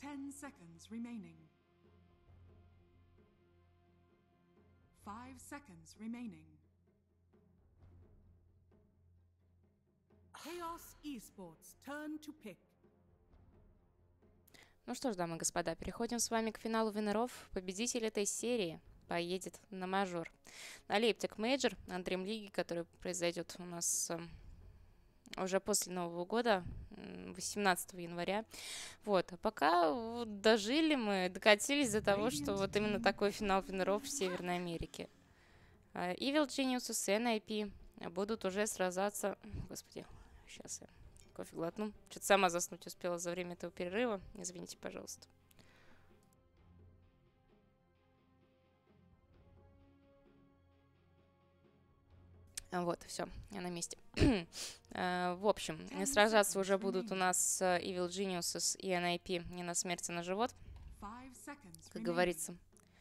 10 seconds remaining. 5 seconds remaining. Chaos Esports, turn to pick. Ну что ж, дамы и господа, переходим с вами к финалу виннеров. Победитель этой серии поедет на мажор. На Лейптик Мейджор, на Dream League, который произойдет у нас уже после Нового года, 18 января. Вот. А пока вот дожили мы, докатились до того, что вот именно такой финал виннеров в Северной Америке. Evil Geniuses и NIP будут уже сражаться... Господи, сейчас я кофе глотну. Что-то сама заснуть успела за время этого перерыва. Извините, пожалуйста. Вот, все, я на месте. В общем, сражаться уже будут у нас Evil Geniuses и NIP не на смерть, а на живот, как говорится.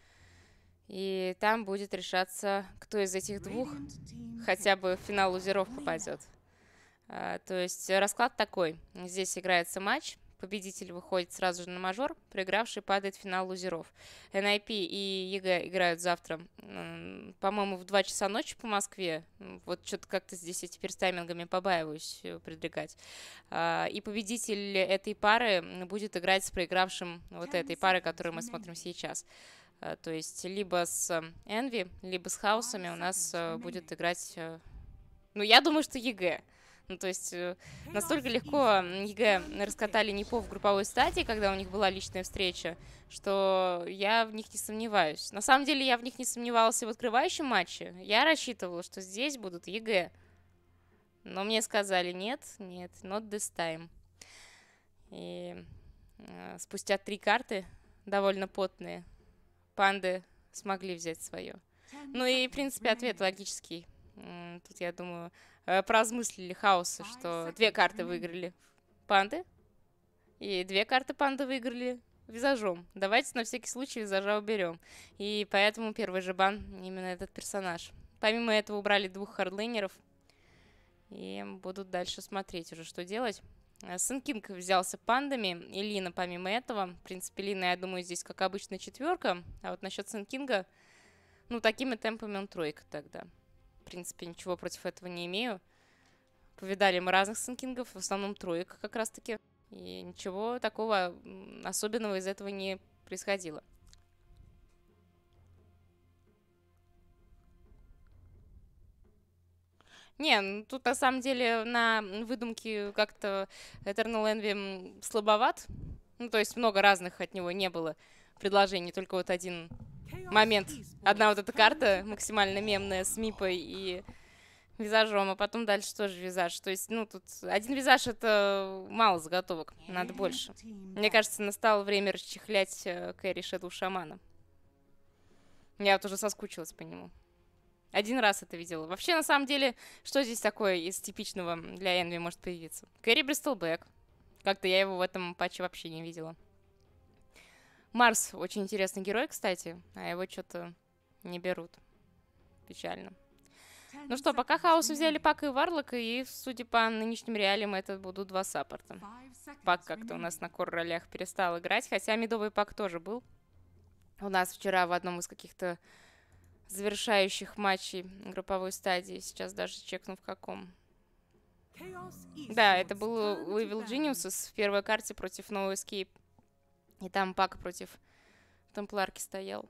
И там будет решаться, кто из этих двух хотя бы в финал лузеров попадет. То есть расклад такой. Здесь играется матч. Победитель выходит сразу же на мажор, проигравший падает в финал лузеров. NIP и ЕГЭ играют завтра, по-моему, в 2 часа ночи по Москве. Вот что-то как-то здесь я теперь с таймингами побаиваюсь предрекать. И победитель этой пары будет играть с проигравшим вот этой пары, которую мы смотрим сейчас. То есть либо с Envy, либо с Хаусами у нас будет играть... Ну, я думаю, что ЕГЭ. Ну, то есть настолько легко ЕГЭ раскатали НИПО в групповой стадии, когда у них была личная встреча, что я в них не сомневаюсь. На самом деле я в них не сомневалась и в открывающем матче. Я рассчитывала, что здесь будут ЕГЭ. Но мне сказали нет, not this time. И спустя 3 карты, довольно потные, панды смогли взять свое. Ну и, в принципе, ответ логический. Тут, я думаю, поразмыслили Хаосы, что 2 карты выиграли панды, и 2 карты панды выиграли визажом. Давайте на всякий случай визажа уберем. И поэтому первый же бан именно этот персонаж. Помимо этого убрали 2 хардлейнеров, и будут дальше смотреть уже, что делать. Сэн Кинг взялся пандами, и Лина помимо этого. В принципе, Лина, я думаю, здесь как обычно 4, а вот насчет Сэн Кинга, ну, такими темпами он 3 тогда. В принципе, ничего против этого не имею. Повидали мы разных Сэн Кингов, в основном 3 как раз-таки. И ничего такого особенного из этого не происходило. Не, ну, тут на самом деле на выдумке как-то Eternal Envy слабоват. Ну, то есть много разных от него не было предложений, только вот один момент. Одна вот эта карта максимально мемная с Мипой и визажом, а потом дальше тоже визаж. То есть, ну, тут один визаж — это мало заготовок, надо больше. Мне кажется, настало время расчехлять Кэрри Шэдоу Шамана. Я вот уже соскучилась по нему. Один раз это видела. Вообще, на самом деле, что здесь такое из типичного для Энви может появиться? Кэрри Бристлбэк. Как-то я его в этом патче вообще не видела. Марс очень интересный герой, кстати, а его что-то не берут. Печально. Ну что, пока Хаосы взяли Пака и Варлока, и, судя по нынешним реалиям, это будут 2 саппорта. Пак как-то у нас на кор-ролях перестал играть, хотя мидовый Пак тоже был. У нас вчера в одном из каких-то завершающих матчей групповой стадии, сейчас даже чекну в каком. Да, это был у Evil Geniuses в первой карте против No Escape. И там Пак против Темпларки стоял.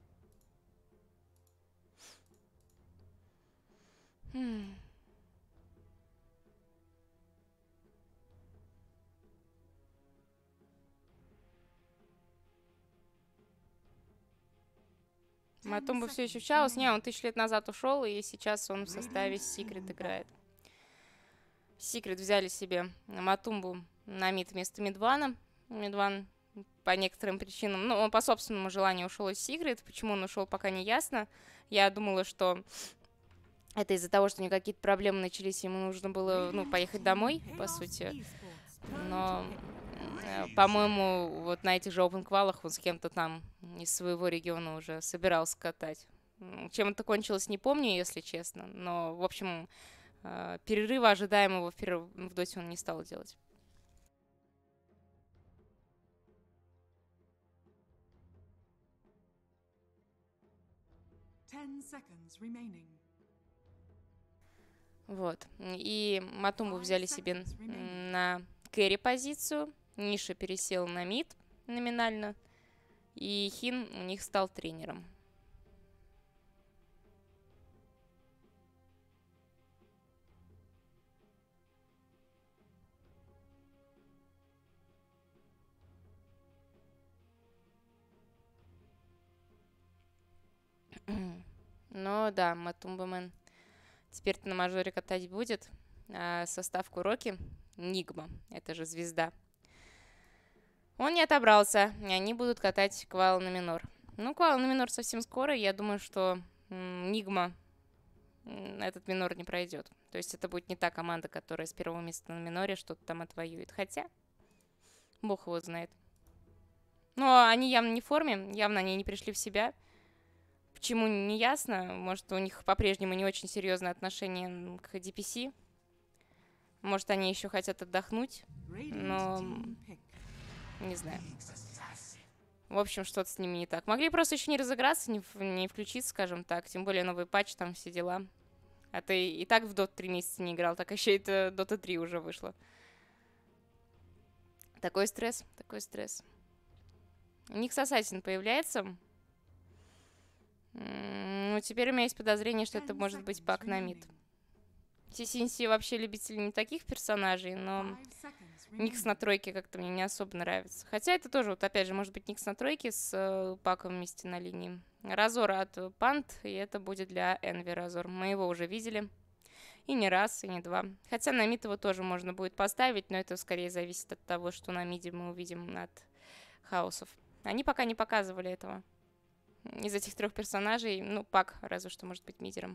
Матумба все еще в Чаус. Не, он 1000 лет назад ушел, и сейчас он в составе Секрет играет. Секрет взяли себе Матумбу на мид вместо Мидвана. Мидван по некоторым причинам, ну, он по собственному желанию ушел из Секрет. Почему он ушел, пока не ясно. Я думала, что это из-за того, что у него какие-то проблемы начались, ему нужно было, ну, поехать домой, по сути. Но, по-моему, вот на этих же опенквалах он с кем-то там из своего региона уже собирался катать. Чем это кончилось, не помню, если честно. Но, в общем, перерыва ожидаемого в доте он не стал делать. 10 seconds remaining. Вот. И Матумбу взяли себе на кэрри позицию. Ниша пересел на мид номинально. И Хин у них стал тренером. Но да, Матумбамен теперь-то на мажоре катать будет. А состав Куроки Нигма, это же звезда. Он не отобрался, и они будут катать Квал на минор. Ну, Квал на минор совсем скоро, я думаю, что Нигма этот минор не пройдет. То есть это будет не та команда, которая с первого места на миноре что-то там отвоюет. Хотя, бог его знает. Но они явно не в форме, явно они не пришли в себя. Почему, не ясно. Может, у них по-прежнему не очень серьезное отношение к DPC. Может, они еще хотят отдохнуть. Но не знаю. В общем, что-то с ними не так. Могли просто еще не разыграться, не включиться, скажем так. Тем более новый патч, там все дела. А ты и так в Dota 3 месяца не играл, так еще это Dota 3 уже вышло. Такой стресс, такой стресс. Никс Ассасин появляется. Ну, теперь у меня есть подозрение, что это может быть пак на мид. Синси вообще любитель не таких персонажей, но Никс на тройке как-то мне не особо нравится. Хотя это тоже, вот опять же, может быть Никс на тройке с паком вместе на линии. Разор от Пант, и это будет для Энви Разор. Мы его уже видели. И не раз, и не два. Хотя на мид его тоже можно будет поставить, но это скорее зависит от того, что на миде мы увидим от хаосов. Они пока не показывали этого. Из этих трех персонажей, ну, пак разве что может быть мидером.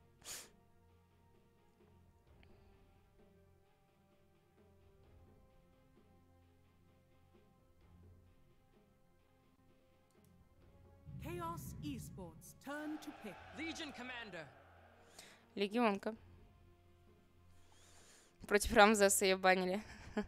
Chaos Esports turn to pick. Legion Commander. Легионка. Против Рамзеса ее банили.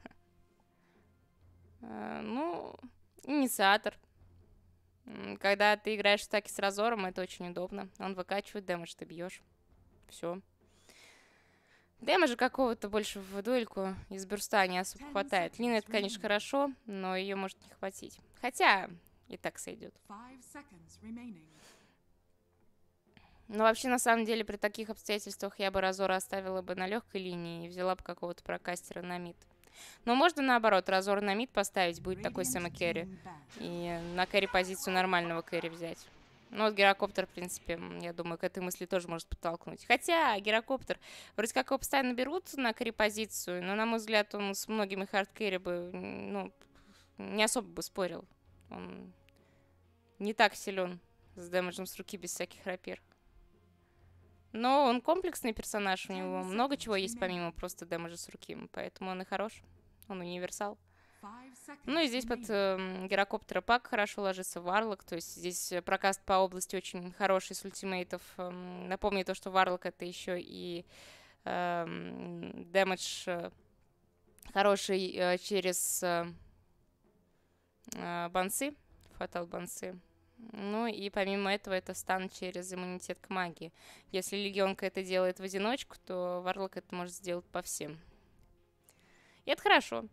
Ну, инициатор. Когда ты играешь в стаке с Разором, это очень удобно. Он выкачивает дэмэдж, ты бьешь. Все. Дэмэджа какого-то больше в дуэльку из бюрста не особо хватает. Лина это, конечно, хорошо, но ее может не хватить. Хотя и так сойдет. Но вообще, на самом деле, при таких обстоятельствах я бы Разора оставила бы на легкой линии и взяла бы какого-то прокастера на мид. Но можно наоборот, Разор на мид поставить, будет такой Сэма Керри. И на кэрри позицию нормального кэрри взять. Ну вот Гирокоптер, в принципе, я думаю, к этой мысли тоже может подтолкнуть. Хотя Гирокоптер, вроде как его постоянно берут на кэрри позицию, но, на мой взгляд, он с многими хард-кэрри бы, ну, не особо бы спорил. Он не так силен с дэмэджем с руки без всяких рапир. Но он комплексный персонаж, у него много чего есть помимо просто дэмэджа с руки, поэтому он и хорош, он универсал. Ну и здесь под Гирокоптера пак хорошо ложится Варлок, то есть здесь прокаст по области очень хороший с ультимейтов. Напомню то, что Варлок это еще и дэмэдж хороший через бансы, фатал бансы. Ну и помимо этого это стан через иммунитет к магии. Если Легионка это делает в одиночку, то Варлок это может сделать по всем. И это хорошо.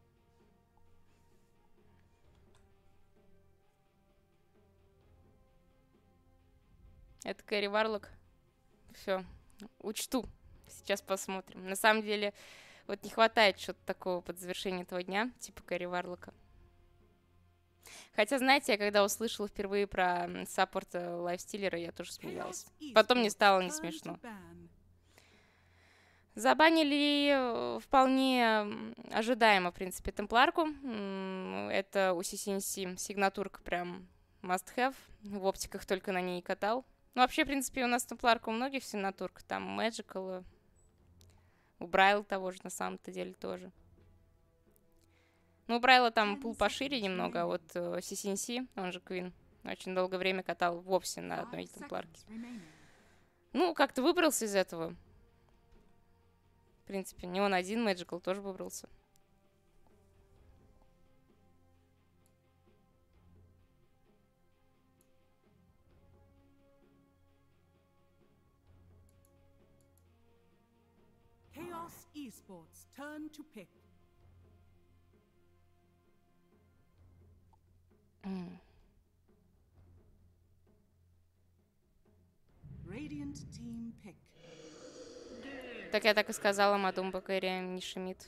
Это Кэрри Варлок. Все, учту. Сейчас посмотрим. На самом деле, вот не хватает что-то такого под завершение этого дня, типа Кэрри Варлока. Хотя, знаете, я когда услышала впервые про саппорт лайфстиллера, я тоже смеялась. Потом мне стало не смешно. Забанили вполне ожидаемо, в принципе, темпларку. Это у CCNC сигнатурка прям must-have. В оптиках только на ней катал. Ну, вообще, в принципе, у нас темпларка у многих сигнатурка. Там Magical, у Брайла того же, на самом-то деле, тоже. Ну, у Брайла там пул пошире немного, а вот CCNC, он же Queen, очень долгое время катал вовсе на одной темпларке. Ну, как-то выбрался из этого. В принципе, не он один, Magical тоже выбрался. Chaos Esports, turn to pick. Radiant team pick. Так я так и сказала, Мадумба Кэрри не шумит.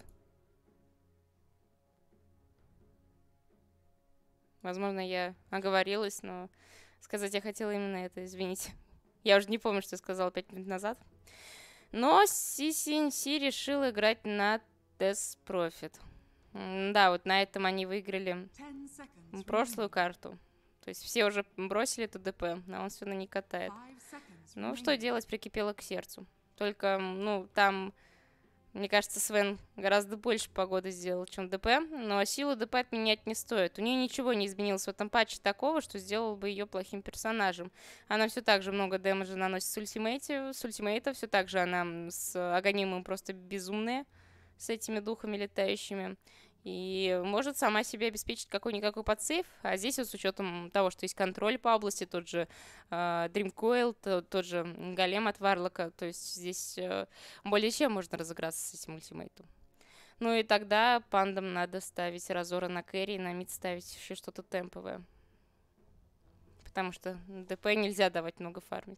Возможно, я оговорилась, но сказать я хотела именно это, извините. Я уже не помню, что я сказала 5 минут назад. Но CCNC решил играть на Death Profit. Да, вот на этом они выиграли прошлую карту. То есть все уже бросили ТДП, а он все равно не катает. Ну, что делать, прикипело к сердцу. Только, ну, там, мне кажется, Свен гораздо больше погоды сделал, чем ДП, но силу ДП отменять не стоит. У нее ничего не изменилось в этом патче такого, что сделало бы ее плохим персонажем. Она все так же много дэмэджа наносит с ультимейта, все так же она с Аганимом просто безумная, с этими духами летающими. И может сама себе обеспечить какой-никакой подсейв. А здесь вот с учетом того, что есть контроль по области, тот же Dream Coil, тот же Голем от Варлока, то есть здесь более чем можно разыграться с этим ультимейтом. Ну и тогда пандам надо ставить Разора на кэрри, на мид ставить еще что-то темповое. Потому что ДП нельзя давать много фармить.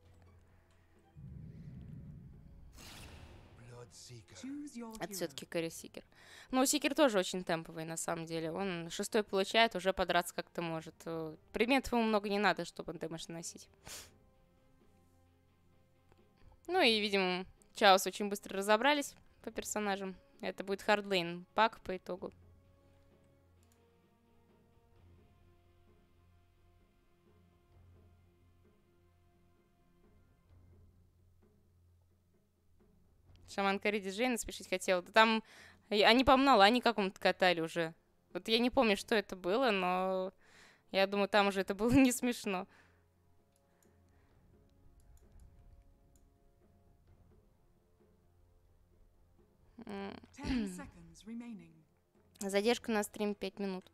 Это все-таки Кэрри Сикер. Ну, Сикер тоже очень темповый, на самом деле. Он 6-й получает, уже подраться как-то может. Предметов ему много не надо, чтобы он дэмэдж наносить. Ну и, видимо, Чаос очень быстро разобрались по персонажам. Это будет хардлейн пак по итогу. Шаман Кэрри диджей наспешить хотел. Да там они по Мнолане какому-то катали уже. Вот я не помню, что это было, но я думаю, там уже это было не смешно. Задержка на стрим 5 минут.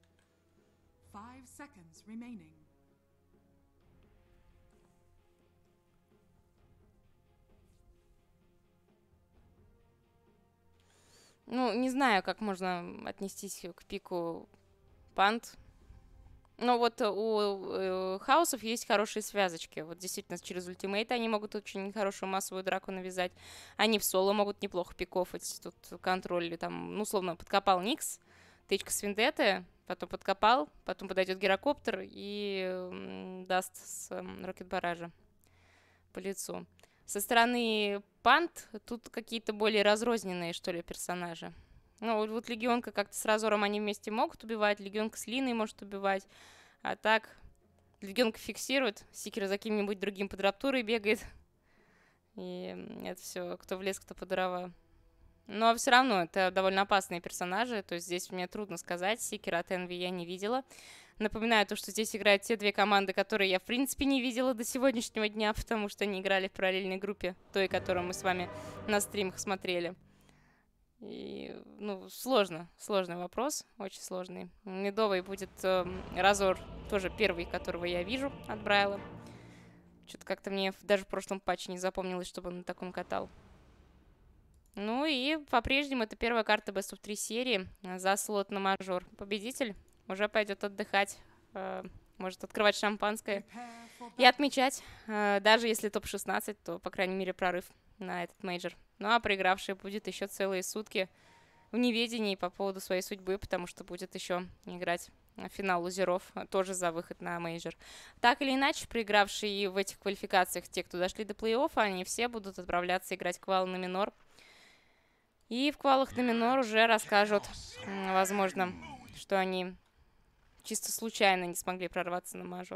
5 seconds remaining. Ну, не знаю, как можно отнестись к пику пант. Но вот у хаусов есть хорошие связочки. Вот действительно, через ультимейт они могут очень хорошую массовую драку навязать. Они в соло могут неплохо пиковать. Тут контроль, там, ну, условно, подкопал Никс, тычка с Виндетты, потом подкопал, потом подойдет гирокоптер и даст с Рокет Баража по лицу. Со стороны пант тут какие-то более разрозненные, что ли, персонажи. Ну, вот Легионка как-то с Разором они вместе могут убивать, Легионка с Линой может убивать, а так Легионка фиксирует, Сикер за кем-нибудь другим под раптурой бегает, и это все, кто в лес, кто по дрова. Но все равно это довольно опасные персонажи, то есть здесь мне трудно сказать, Сикера от Энви я не видела. Напоминаю то, что здесь играют те две команды, которые я, в принципе, не видела до сегодняшнего дня, потому что они играли в параллельной группе, той, которую мы с вами на стримах смотрели. И, ну, сложный вопрос, очень сложный. Медовый будет Разор, тоже первый, которого я вижу от Брайла. Что-то как-то мне даже в прошлом патче не запомнилось, чтобы он на таком катал. Ну и по-прежнему это первая карта Best of 3 серии за слот на мажор. Победитель уже пойдет отдыхать, может открывать шампанское и отмечать. Даже если топ-16, то, по крайней мере, прорыв на этот мейджор. Ну а проигравший будет еще целые сутки в неведении по поводу своей судьбы, потому что будет еще играть финал лузеров, тоже за выход на мейджор. Так или иначе, проигравшие в этих квалификациях, те, кто дошли до плей-оффа, они все будут отправляться играть квал на минор. И в квалах на минор уже расскажут, возможно, что они чисто случайно не смогли прорваться на мажор.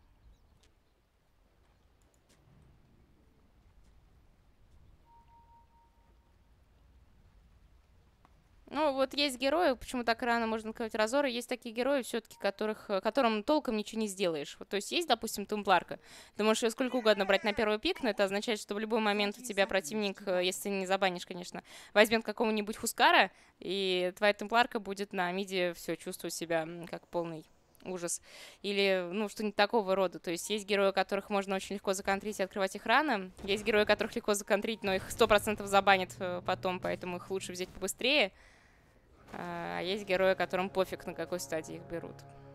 Ну, вот есть герои, почему так рано можно сказать Разора, есть такие герои все-таки, которым толком ничего не сделаешь. Вот, то есть есть, допустим, Темпларка, ты можешь ее сколько угодно брать на первый пик, но это означает, что в любой момент у тебя противник, если ты не забанишь, конечно, возьмет какого-нибудь Хускара, и твоя Темпларка будет на миде все чувствовать себя как полный ужас. Или, ну, что-нибудь такого рода. То есть есть герои, которых можно очень легко законтрить и открывать их рано. Есть герои, которых легко законтрить, но их 100% забанят потом, поэтому их лучше взять побыстрее. А есть герои, которым пофиг, на какой стадии их берут.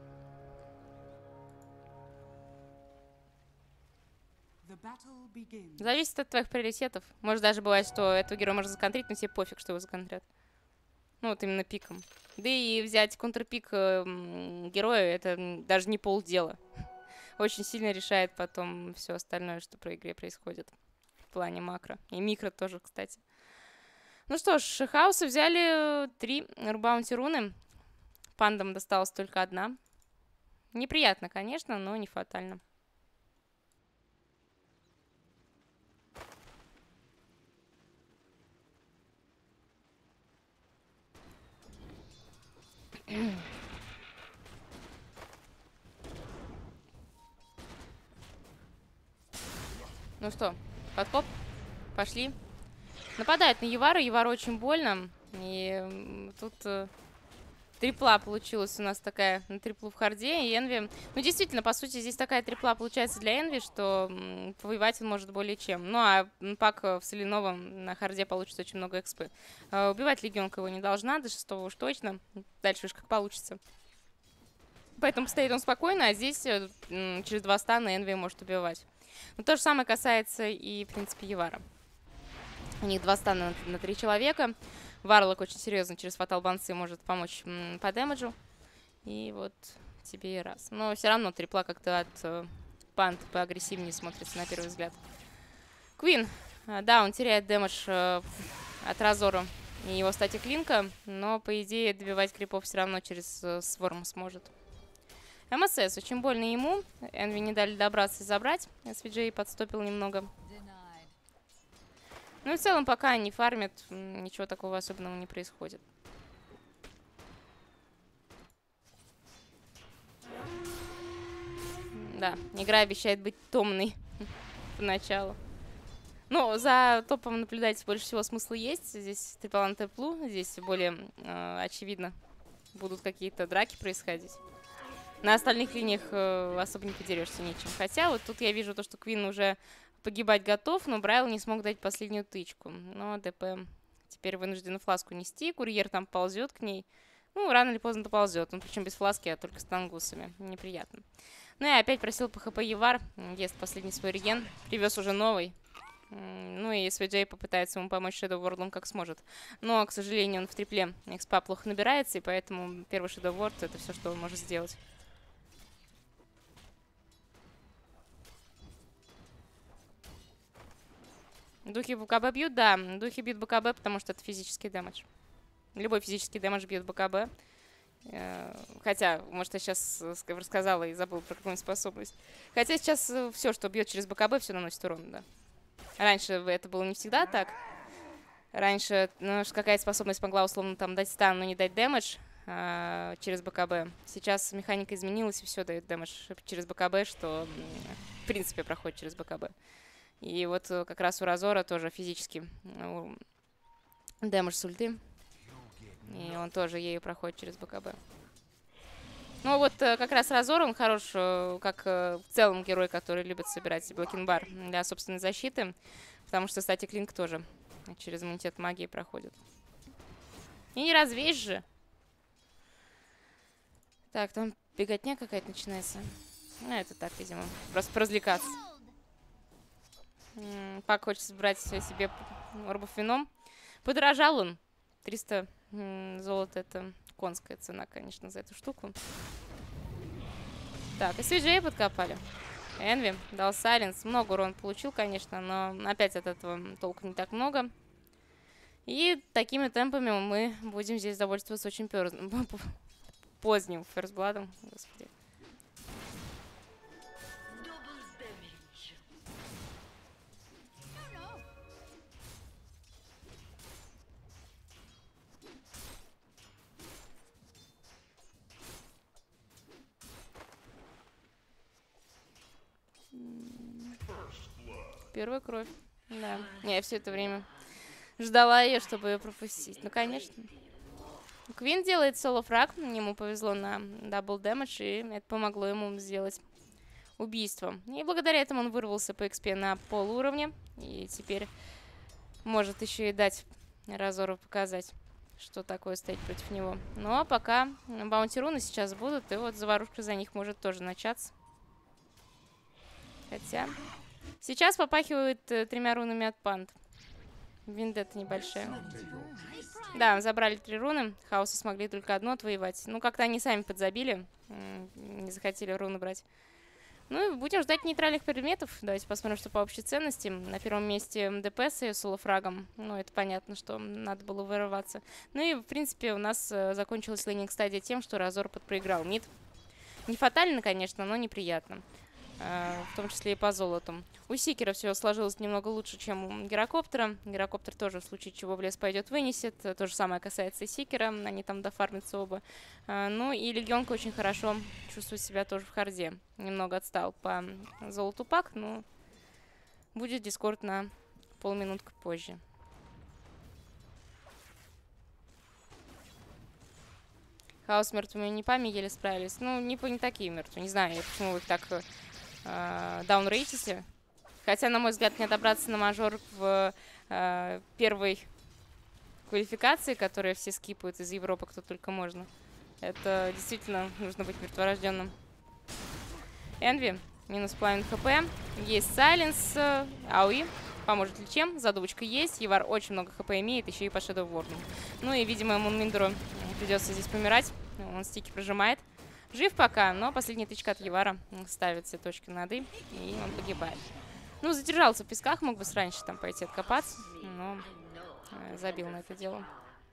Зависит от твоих приоритетов. Может даже бывает, что этого героя можно законтрить, но тебе пофиг, что его законтрят. Ну, вот именно пиком. Да и взять контрпик героя, это даже не полдела. Очень сильно решает потом все остальное, что про игре происходит. В плане макро. И микро тоже, кстати. Ну что ж, Хаусы взяли 3 рубаунти руны. Пандам досталась только 1. Неприятно, конечно, но не фатально. Ну что, подкоп? Пошли. Нападает на Явару. Явару очень больно. И тут трипла получилась у нас такая на триплу в харде. И Энви... Ну, действительно, по сути, здесь такая трипла получается для Энви, что повоевать он может более чем. Ну, а пак в Соленовом на харде получится очень много экспы. Убивать легионка его не должна, до 6-го уж точно. Дальше уж как получится. Поэтому стоит он спокойно, а здесь через 2 стана Энви может убивать. Но то же самое касается и, в принципе, Явара. У них 2 стана на 3 человека. Варлок очень серьезно через фатал банцы может помочь по дэмэджу. И вот тебе и раз. Но все равно трипла как-то от пант поагрессивнее смотрится на первый взгляд. Квин. Да, он теряет дэмэдж от Разора и его статик линка. Но, по идее, добивать крипов все равно через сворм сможет. МСС. Очень больно ему. Энви не дали добраться и забрать. SVJ подстопил немного. Ну и в целом, пока они фармят, ничего такого особенного не происходит. Да, игра обещает быть томной поначалу. Ну, за топом наблюдать больше всего смысла есть. Здесь Трипл Теплу, здесь более очевидно будут какие-то драки происходить. На остальных линиях особо не подерешься нечем. Хотя вот тут я вижу то, что Квин уже погибать готов, но Брайл не смог дать последнюю тычку. Но ДП теперь вынуждена фласку нести. Курьер там ползет к ней. Ну, рано или поздно доползет. Ну, причем без фласки, а только с тангусами. Неприятно. Ну и опять просил по ХП Явар. Ест последний свой реген. Привез уже новый. Ну и SVJ попытается ему помочь Shadow World'ом как сможет. Но, к сожалению, он в трипле экспа плохо набирается, и поэтому первый Shadow World — это все, что он может сделать. Духи БКБ бьют? Да, духи бьют БКБ, потому что это физический дэмэдж. Любой физический дэмэдж бьет БКБ. Хотя, может, я сейчас рассказала и забыла про какую-нибудь способность. Хотя сейчас все, что бьет через БКБ, все наносит урон, да. Раньше это было не всегда так. Раньше какая-то способность могла условно там дать стан, но не дать дэмэдж через БКБ. Сейчас механика изменилась, и все дает дэмэдж через БКБ, что в принципе проходит через БКБ. И вот как раз у Разора тоже физически дэмэдж с ульты. И он тоже ею проходит через БКБ. Ну вот как раз Разор, он хорош как в целом герой, который любит собирать блокинбар для собственной защиты. Потому что статик линк тоже через иммунитет магии проходит. И не развеешь же. Так, там беготня какая-то начинается. Ну, это так, видимо. Просто поразвлекаться. Пак хочется брать себе орбов вином. Подорожал он. 300 золота — это конская цена, конечно, за эту штуку. Так, и SVJ подкопали. Энви дал сайленс. Много урона получил, конечно, но опять от этого толку не так много. И такими темпами мы будем здесь довольствоваться очень поздним ферстбладом. Господи. Первая кровь. Да. Я все это время ждала ее, чтобы ее пропустить. Ну, конечно. Квин делает соло-фраг, ему повезло на дабл дэмэдж, и это помогло ему сделать убийство. И благодаря этому он вырвался по экспе на полуровне, и теперь может еще и дать Разору показать, что такое стоять против него. Но пока баунти-руны сейчас будут, и вот заварушка за них может тоже начаться. Хотя сейчас попахивает 3 рунами от панд. Виндетта небольшая. Да, забрали 3 руны. Хаосы смогли только одну отвоевать. Ну, как-то они сами подзабили. Не захотели руны брать. Ну и будем ждать нейтральных предметов. Давайте посмотрим, что по общей ценности. На первом месте ДПС с ее соло-фрагом. Ну, это понятно, что надо было вырываться. Ну и, в принципе, у нас закончилась лейнинг-стадия тем, что Разор подпроиграл мид. Не фатально, конечно, но неприятно. В том числе и по золоту. У Сикера все сложилось немного лучше, чем у Гирокоптера. Гирокоптер тоже, в случае чего в лес пойдет, вынесет. То же самое касается и Сикера. Они там дофармятся оба. Ну и Легионка очень хорошо чувствует себя тоже в харде. Немного отстал по золоту пак, но будет дискорд на полминутки позже. Хаос с мертвыми непами еле справились. Ну, не такие мертвые. Не знаю, почему вы их так даунрейтите. Хотя, на мой взгляд, не отобраться на мажор в первой квалификации, которые все скипают из Европы, кто только можно. Это действительно нужно быть мертворожденным. Энви, минус половина хп. Есть Сайленс, Ауи. Поможет ли чем? Задумочка есть. Ивар очень много хп имеет, еще и по Shadow Warning. Ну и, видимо, Мунминдеру придется здесь помирать. Он стики прожимает. Жив пока, но последняя тычка от Ивара ставит все точки над «и», и он погибает. Ну, задержался в песках, мог бы раньше там пойти откопаться, но забил на это дело.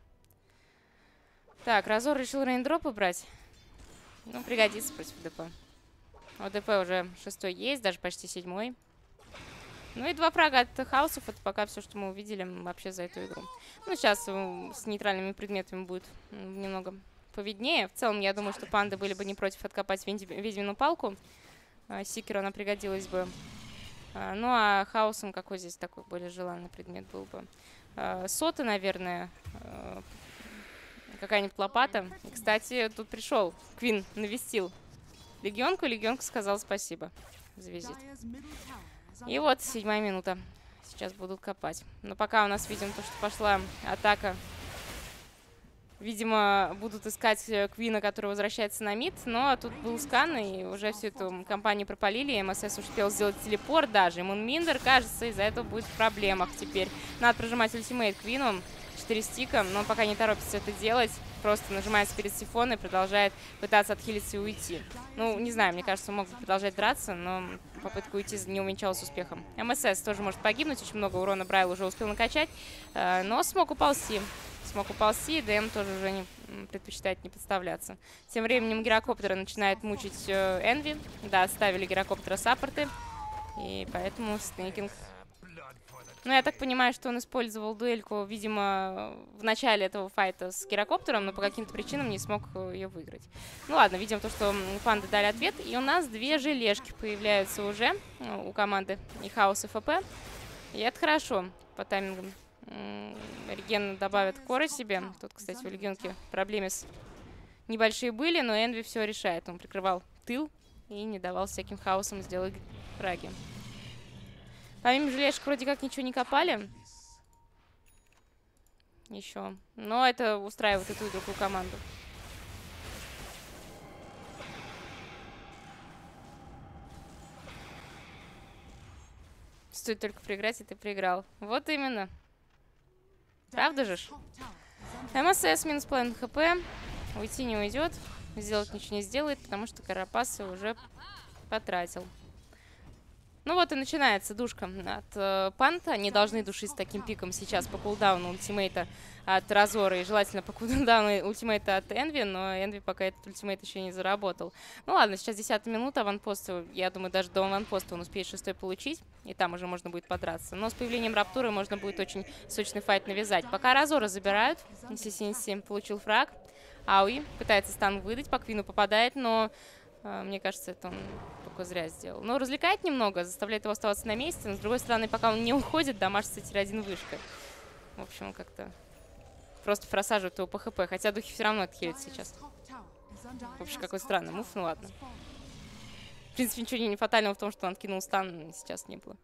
Так, Разор решил рейндропы брать. Ну, пригодится против ДП. У ДП уже 6-й есть, даже почти 7-й. Ну и 2 фрага от хаусов, это пока все, что мы увидели вообще за эту игру. Ну, сейчас с нейтральными предметами будет немного повиднее. В целом, я думаю, что панды были бы не против откопать ведьмину палку. Сикеру она пригодилась бы. Ну, а хаосом какой здесь такой более желанный предмет был бы? Соты, наверное. Какая-нибудь лопата. И, кстати, тут пришел Квин, навестил Легионку, и Легионка сказал спасибо за визит. И вот 7-я минута. Сейчас будут копать. Но пока у нас видим то, что пошла атака. Видимо, будут искать Квина, который возвращается на мид. Но тут был скан, и уже всю эту компанию пропалили. МСС успел сделать телепорт даже. И Мунминдер, кажется, из-за этого будет в проблемах теперь. Надо прожимать ультимейт Квину. 4 стика, но он пока не торопится это делать. Просто нажимает перед сифона и продолжает пытаться отхилиться и уйти. Ну, не знаю, мне кажется, он мог бы продолжать драться, но попытка уйти не увенчалась успехом. МСС тоже может погибнуть, очень много урона Брайл уже успел накачать, но смог уползти. ДМ тоже уже предпочитает не подставляться. Тем временем Гирокоптера начинает мучить Энви. Да, оставили Гирокоптера саппорты, и поэтому снейкинг. Ну, я так понимаю, что он использовал дуэльку, видимо, в начале этого файта с Гирокоптером, но по каким-то причинам не смог ее выиграть. Ну ладно, видим то, что панды дали ответ. И у нас 2 желешки появляются уже у команды и Хаус, и ФП. И это хорошо по таймингам. Реген добавит коры себе. Тут, кстати, у Легионки проблемы небольшие были, но Энви все решает. Он прикрывал тыл и не давал всяким хаосам сделать фраги. Помимо желешек вроде как ничего не копали. Еще. Но это устраивает и ту, и другую команду. Стоит только проиграть, и ты проиграл. Вот именно. Правда же? МСС минус половина хп. Уйти не уйдет. Сделать ничего не сделает, потому что Карапасы уже потратил. Ну вот и начинается душка от панта. Они должны душить с таким пиком сейчас по кулдауну ультимейта от Разора и желательно по кулдауну ультимейта от Энви, но Энви пока этот ультимейт еще не заработал. Ну ладно, сейчас 10-я минута, аванпост, я думаю, даже до аванпоста он успеет 6-й получить, и там уже можно будет подраться. Но с появлением Раптуры можно будет очень сочный файт навязать. Пока Разора забирают, CCNC получил фраг, Ауи пытается стан выдать, по Квину попадает, но мне кажется, это он только зря сделал. Но развлекает немного, заставляет его оставаться на месте. Но, с другой стороны, пока он не уходит, дамажится тир-1 вышка. В общем, как-то просто просаживают его по хп, хотя духи все равно отхилят сейчас. Вообще, какой странный мув, ну ладно. В принципе, ничего не фатального в том, что он откинул стан, сейчас не было.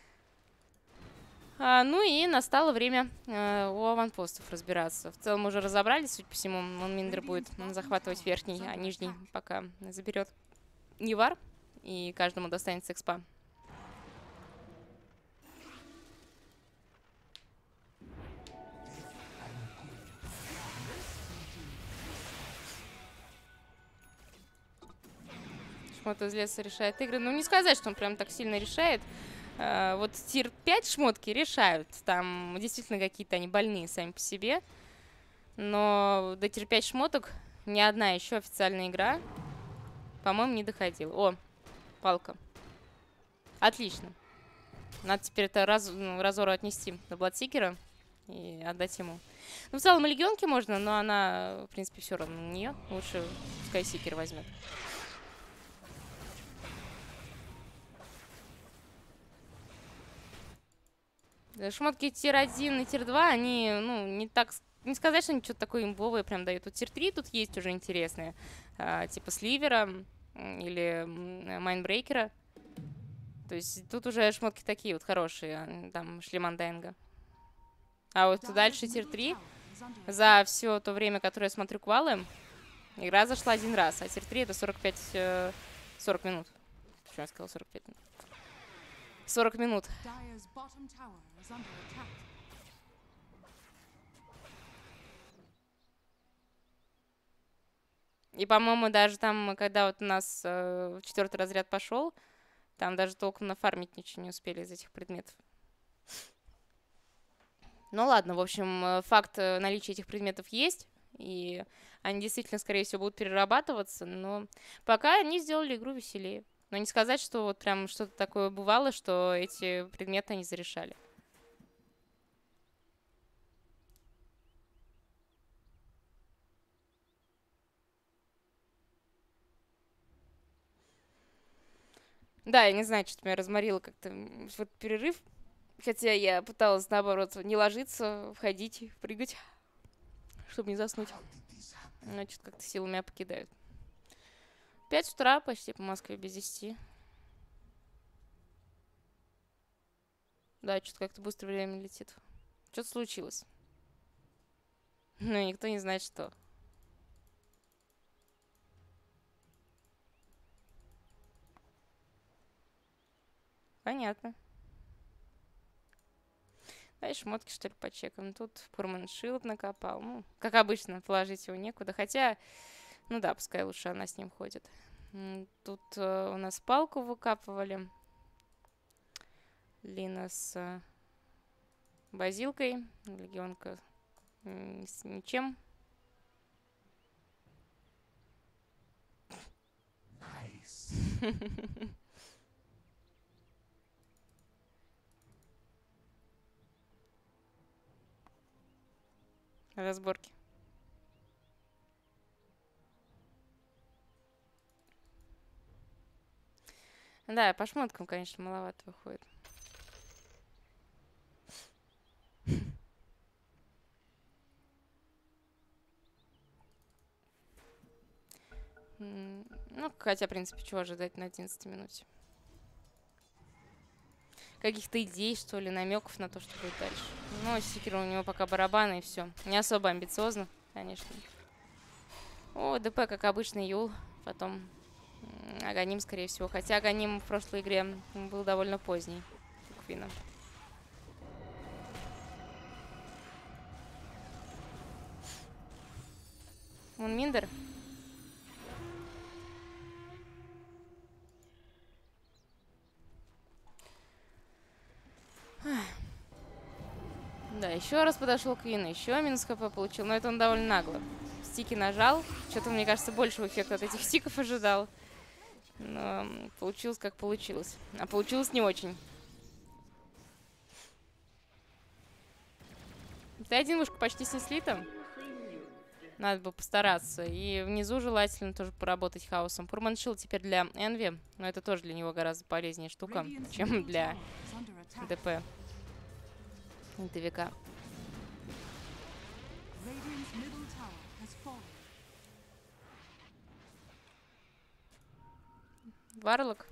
Ну и настало время у аванпостов разбираться. В целом уже разобрались, судя по всему, Мунминдер будет захватывать верхний, а нижний пока заберет Нивар, и каждому достанется экспа. Шмот из леса решает игры. Ну, не сказать, что он прям так сильно решает. Вот тир 5 шмотки решают. Там действительно какие-то они больные сами по себе. Но до тир 5 шмоток ни одна еще официальная игра, по-моему, не доходила. О, палка. Отлично. Надо теперь это разору отнести до Бладсикера и отдать ему. Ну, в целом, и легионки можно, но она, в принципе, все равно на нее. Лучше пускай Сикер возьмет. Шмотки тир-1 и тир-2, они, ну, не так... Не сказать, что они что-то такое имбовое прям дают. Вот тир-3 тут есть уже интересные. Типа Сливера или Майнбрейкера. То есть тут уже шмотки такие вот хорошие. Там Шлеманденга. А вот дальше тир-3. За все то время, которое я смотрю квалы, игра зашла один раз. А тир-3 это 40 минут. Почему я сказала 45 минут? 40 минут. И, по-моему, даже там, когда вот у нас 4-й разряд пошел, там даже толком нафармить ничего не успели из этих предметов. Ну ладно, в общем, факт наличия этих предметов есть, и они действительно, скорее всего, будут перерабатываться, но пока они сделали игру веселее. Но не сказать, что вот прям что-то такое бывало, что эти предметы они зарешали. Да, я не знаю, что-то меня разморило как-то в этот перерыв. Хотя я пыталась, наоборот, не ложиться, входить, прыгать, чтобы не заснуть. Но что-то как-то силы меня покидают. 5 утра почти по Москве, без 10. Да, что-то как-то быстро время летит. Что-то случилось. Но никто не знает, что. Понятно. Давай шмотки, что ли, почекаем. Тут Пурман Шилд накопал. Ну, как обычно, положить его некуда. Хотя, ну да, пускай лучше она с ним ходит. Тут у нас палку выкапывали. Лина с базилкой. Легионка с ничем. Разборки. Да, по шмоткам, конечно, маловато выходит. Ну, хотя, в принципе, чего ожидать на 11 минуте? Каких-то идей, что ли, намеков на то, что будет дальше. Ну, Сикер у него пока барабаны и все. Не особо амбициозно, конечно. О, ДП, как обычно, Юл. Потом Аганим, скорее всего. Хотя Аганим в прошлой игре был довольно поздний. У Квина. Мунминдер. Да, еще раз подошел к Квину, еще минус ХП получил, но это он довольно нагло. Стики нажал, что-то, мне кажется, большего эффекта от этих стиков ожидал. Но получилось, как получилось. А получилось не очень. Т1 вышку почти снесли там. Надо бы постараться. И внизу желательно тоже поработать хаосом. Пурман Шилд теперь для Энви, но это тоже для него гораздо полезнее штука, чем для ДП. ДВК. Radiant's middle tower has fallen. Варлок.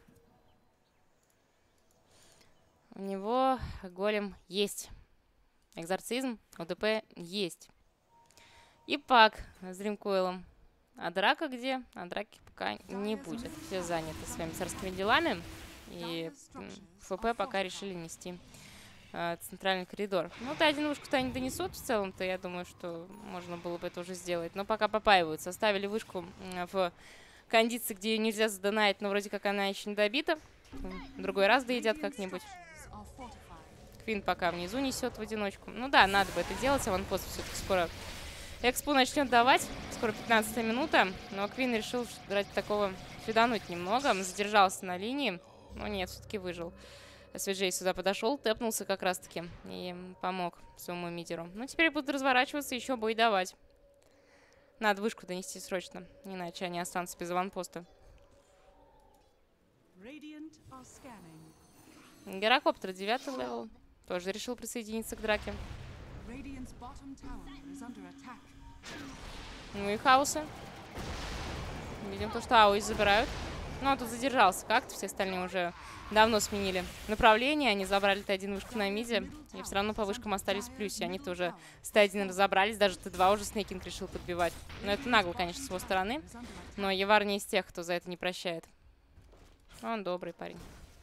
У него голем есть. Экзорцизм, ОДП есть. И пак с Дримкоилом. А драка где? А драки пока не будет. Все заняты своими царскими делами. И ФП пока решили нести центральный коридор. Ну, Т1 вышку-то они донесут в целом-то. Я думаю, что можно было бы это уже сделать. Но пока попаиваются. Оставили вышку в кондиции, где ее нельзя задонать, но вроде как она еще не добита. В другой раз доедят как-нибудь. Квин пока внизу несет в одиночку. Ну да, надо бы это делать. Аванпост все-таки скоро экспу начнет давать. Скоро 15 минута. Но Квин решил ради такого фидануть немного. Задержался на линии. Но нет, все-таки выжил. Свиджей сюда подошел, тэпнулся как раз-таки. И помог своему мидеру. Ну, теперь будут разворачиваться, еще бой давать. Надо вышку донести срочно. Иначе они останутся без аванпоста. Герокоптер 9 левел. Тоже решил присоединиться к драке. Ну и хаосы. Видим то, что Ауи забирают. Ну, а тут задержался как-то. Все остальные уже давно сменили направление. Они забрали Т1 вышку на миде. И все равно по вышкам остались в плюсе. Они тоже с Т1 разобрались. Даже Т2 уже Снейкинг решил подбивать. Но это нагло, конечно, с его стороны. Но Евар не из тех, кто за это не прощает. Он добрый парень.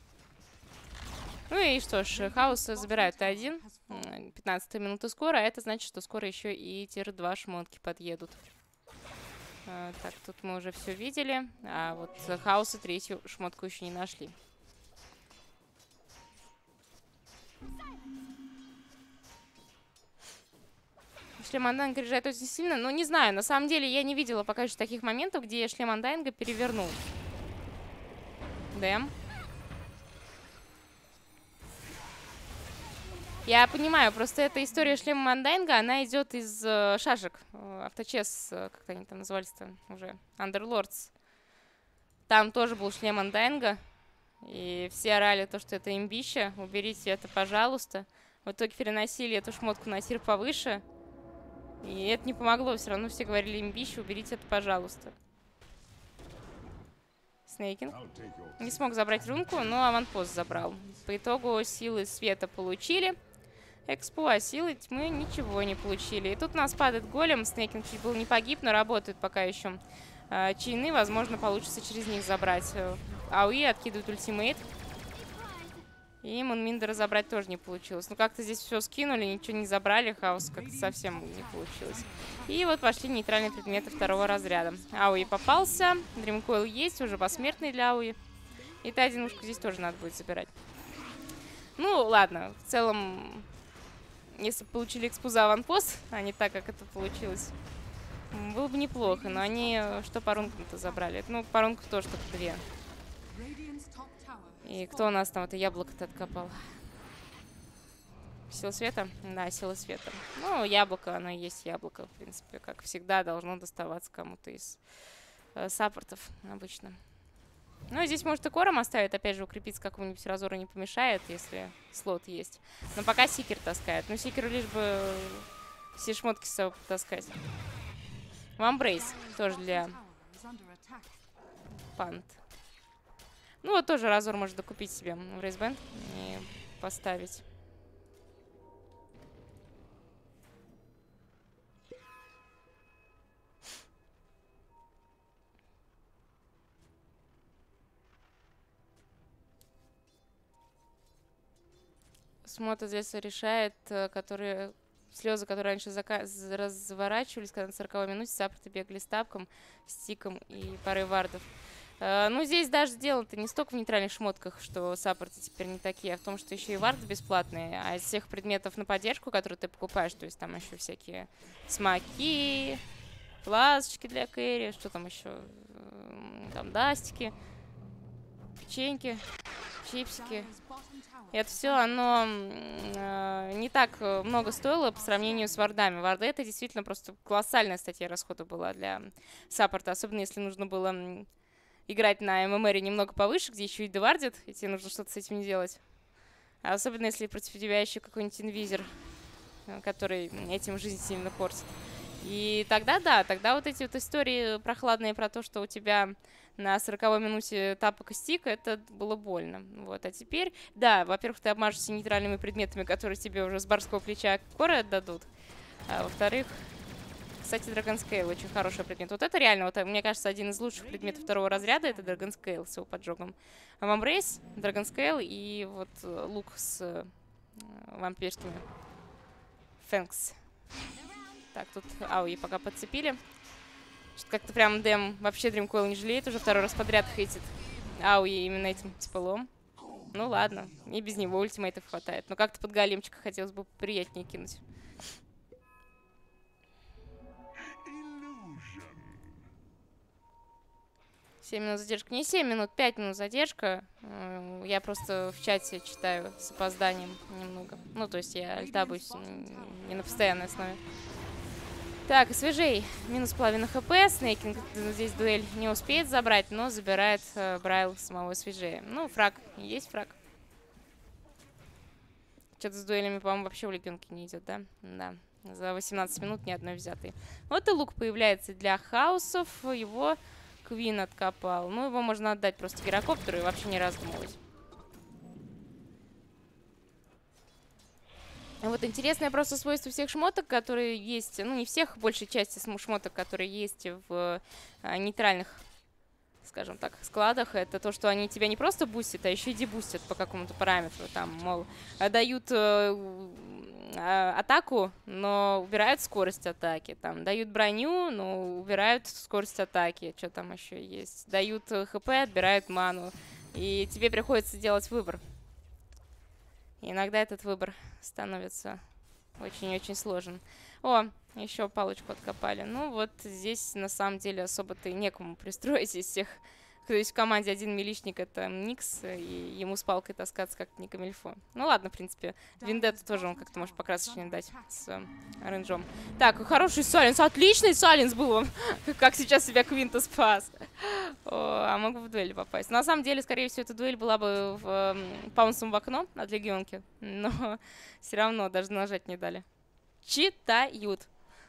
Ну и что ж, хаос забирают Т1. 15 минута скоро. А это значит, что скоро еще и тир-2 шмотки подъедут. Так, тут мы уже все видели. А вот хаосы третью шмотку еще не нашли. Шлем Андайнга решает очень сильно. Ну, не знаю, на самом деле я не видела пока еще таких моментов, где шлем Андайнга перевернул. Дэм. Я понимаю, просто эта история шлема Андайнга, она идет из шашек. Авточес, как они там назывались-то уже, Underlords. Там тоже был шлем Андайнга. И все орали то, что это имбище. Уберите это, пожалуйста. В итоге переносили эту шмотку на тир повыше. И это не помогло. Все равно все говорили имбище, уберите это, пожалуйста. Снейкинг не смог забрать рунку, но аванпост забрал. По итогу силы света получили. Экспо, а силы тьмы ничего не получили. И тут у нас падает голем. Снейкинг чуть был не погиб, но работает пока еще. Чайны, возможно, получится через них забрать. Ауи откидывает ультимейт. И Мунминдера забрать тоже не получилось. Ну, как-то здесь все скинули, ничего не забрали. Хаос как-то совсем не получилось. И вот пошли нейтральные предметы второго разряда. Ауи попался. Дримкоил есть, уже посмертный для Ауи. И Т1 ушку здесь тоже надо будет забирать. Ну, ладно. В целом, если бы получили экспу за аванпост, а не так, как это получилось, было бы неплохо. Но они что по рункам-то забрали? Ну, по рункам тоже только 2. И кто у нас там это яблоко-то откопал? Сила света? Да, сила света. Ну, яблоко, оно и есть яблоко, в принципе. Как всегда, должно доставаться кому-то из саппортов обычно. Ну, здесь может и кором оставить. Опять же, укрепиться какого-нибудь разора не помешает, если слот есть. Но пока Сикер таскает. Ну, Сикеру лишь бы все шмотки с собой таскать. Вамбрейс тоже для пант. Ну, вот тоже разор может докупить себе в рейсбенд и поставить. Смота здесь решает, которые слезы, которые раньше разворачивались, когда на 40-й минуте саппорты бегали с тапком, стиком и парой вардов. Ну, здесь даже дело-то не столько в нейтральных шмотках, что саппорты теперь не такие, а в том, что еще и варды бесплатные. А из всех предметов на поддержку, которые ты покупаешь, то есть там еще всякие смоки, фласочки для кэрри, что там еще, там дастики, печеньки, чипсики. Это все, оно не так много стоило по сравнению с вардами. Варды — это действительно просто колоссальная статья расхода была для саппорта, особенно если нужно было играть на ММРе немного повыше, где еще и девардит, и тебе нужно что-то с этим делать. А особенно если против тебя еще какой-нибудь инвизер, который этим жизнь сильно портит. И тогда, да, тогда вот эти вот истории прохладные про то, что у тебя на 40-й минуте тапок и стик, это было больно. Вот. А теперь, да, во-первых, ты обмажешься нейтральными предметами, которые тебе уже с барского плеча коры отдадут. А во-вторых, кстати, Dragon Scale очень хороший предмет. Вот это реально, вот, мне кажется, один из лучших предметов второго разряда, это Dragon Scale с его поджогом. Вамбрейс, Dragon Scale и вот лук с вампирскими Фэнкс. Так, тут Ауи пока подцепили. Что-то как-то прям Дэм вообще Дримкойл не жалеет, уже второй раз подряд хейтит Ауи именно этим спелом. Ну ладно, и без него ультимейтов хватает. Но как-то под големчика хотелось бы приятнее кинуть. 7 минут задержка. Не 7 минут, 5 минут задержка. Я просто в чате читаю с опозданием немного. Ну, то есть я альтабуюсь не на постоянной основе. Так, свежей. Минус половина хп. Снейкинг здесь дуэль не успеет забрать, но забирает Брайл самого свежее. Ну, фраг. Есть фраг. Что-то с дуэлями, по-моему, вообще в легионке не идет, да? Да. За 18 минут ни одной взятой. Вот и лук появляется для хаусов. Его Квин откопал. Ну, его можно отдать просто гирокоптеру и вообще не раздумывать. Вот интересное просто свойство всех шмоток, которые есть, ну не всех, большей части шмоток, которые есть в нейтральных, скажем так, складах, это то, что они тебя не просто бустят, а еще и дебустят по какому-то параметру. Там, мол, дают атаку, но убирают скорость атаки. Там дают броню, но убирают скорость атаки. Что там еще есть? Дают хп, отбирают ману. И тебе приходится делать выбор. И иногда этот выбор становится очень-очень сложен. О, еще палочку откопали. Ну вот здесь на самом деле особо-то и некому пристроить из всех. То есть в команде один миличник — это Никс, и ему с палкой таскаться как-то не камильфо. Ну ладно, в принципе, Виндетту тоже он как-то может покрасочнее дать с рейнджом. Так, хороший сайленс, отличный сайленс был. Как сейчас себя Квинта спас. А мог бы в дуэль попасть. На самом деле, скорее всего, эта дуэль была бы паунсом в окно от легионки, но все равно даже нажать не дали. Читают.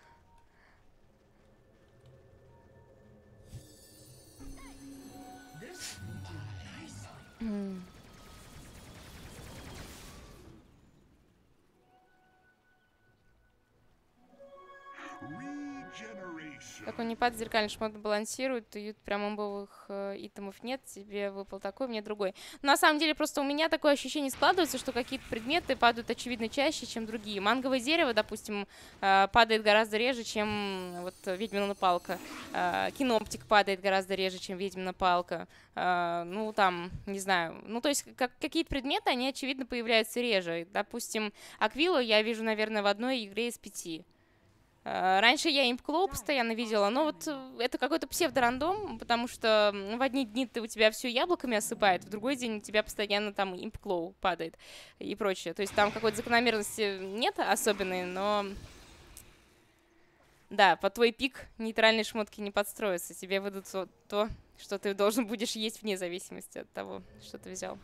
Как он не падает, зеркальный шмот балансирует, и прям имбовых итемов нет, тебе выпал такой, мне другой. Но на самом деле просто у меня такое ощущение складывается, что какие-то предметы падают очевидно чаще, чем другие. Манговое дерево, допустим, падает гораздо реже, чем вот ведьмина палка. Киноптик падает гораздо реже, чем ведьмина палка. Ну там, не знаю, ну то есть какие-то предметы, они очевидно появляются реже. Допустим, Аквилу я вижу, наверное, в одной игре из 5. Раньше я имп-клоу постоянно видела, но вот это какой-то псевдорандом, потому что в одни дни у тебя все яблоками осыпает, в другой день у тебя постоянно там имп-клоу падает и прочее. То есть там какой-то закономерности нет особенной, но да, по твой пик нейтральные шмотки не подстроятся. Тебе выдадут то, что ты должен будешь есть вне зависимости от того, что ты взял.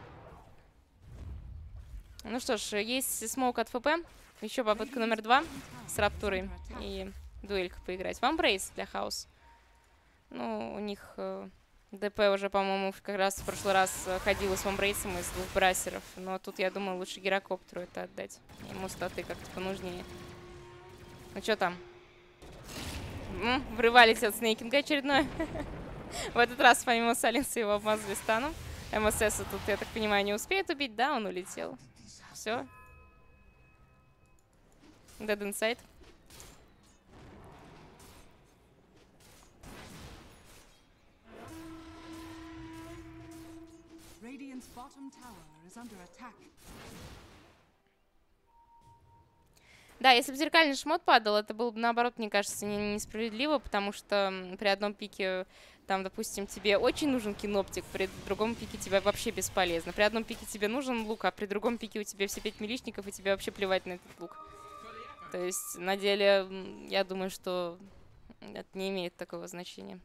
Ну что ж, есть смоук от ФП. Еще попытка номер 2 с Раптурой и дуэлька поиграть. Вамбрейс для хаус. Ну, у них ДП уже, по-моему, как раз в прошлый раз ходила с Вамбрейсом из 2 брасеров. Но тут, я думаю, лучше гирокоптеру это отдать. Ему статы как-то понужнее. Ну, что там? Врывались от снейкинга очередной. В этот раз, помимо Саленса, его обмазали станом. МСС тут, я так понимаю, не успеет убить. Да, он улетел. Все. Dead Inside. Да, если бы зеркальный шмот падал, это было бы, наоборот, мне кажется, несправедливо, потому что при одном пике, там, допустим, тебе очень нужен киноптик, при другом пике тебе вообще бесполезно. При одном пике тебе нужен лук, а при другом пике у тебя все 5 миличников, и тебе вообще плевать на этот лук. То есть, на деле, я думаю, что это не имеет такого значения.